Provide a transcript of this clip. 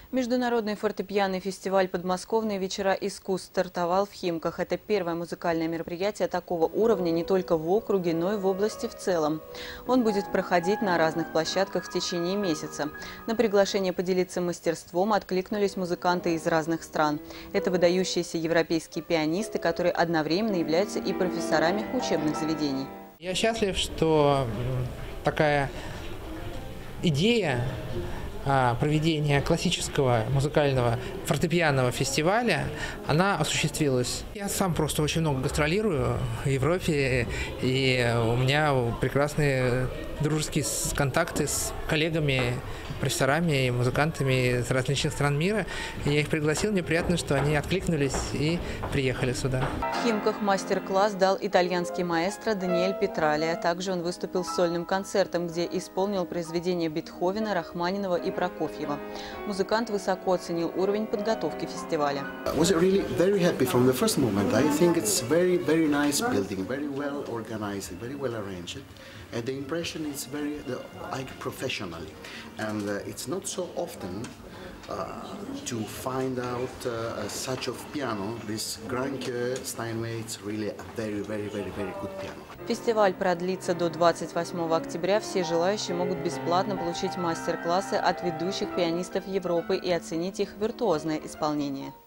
Международный фортепианный фестиваль «Подмосковные вечера искусств» стартовал в Химках. Это первое музыкальное мероприятие такого уровня не только в округе, но и в области в целом. Он будет проходить на разных площадках в течение месяца. На приглашение поделиться мастерством откликнулись музыканты из разных стран. Это выдающиеся европейские пианисты, которые одновременно являются и профессорами учебных заведений. Я счастлив, что такая идея проведения классического музыкального фортепианного фестиваля, она осуществилась. Я сам просто очень много гастролирую в Европе, и у меня прекрасные дружеские контакты с коллегами, профессорами и музыкантами из различных стран мира. И я их пригласил, мне приятно, что они откликнулись и приехали сюда. В Химках мастер-класс дал итальянский маэстро Даниэль Петралия. Также он выступил с сольным концертом, где исполнил произведения Бетховена, Рахманинова и Прокофьева. Музыкант высоко оценил уровень подготовки фестиваля. It's very like professionally, and it's not so often to find out such of piano. This Granke Steinway, it's really a very good piano. Фестиваль продлится до 28 октября. Все желающие могут бесплатно получить мастер-классы от ведущих пианистов Европы и оценить их виртуозное исполнение.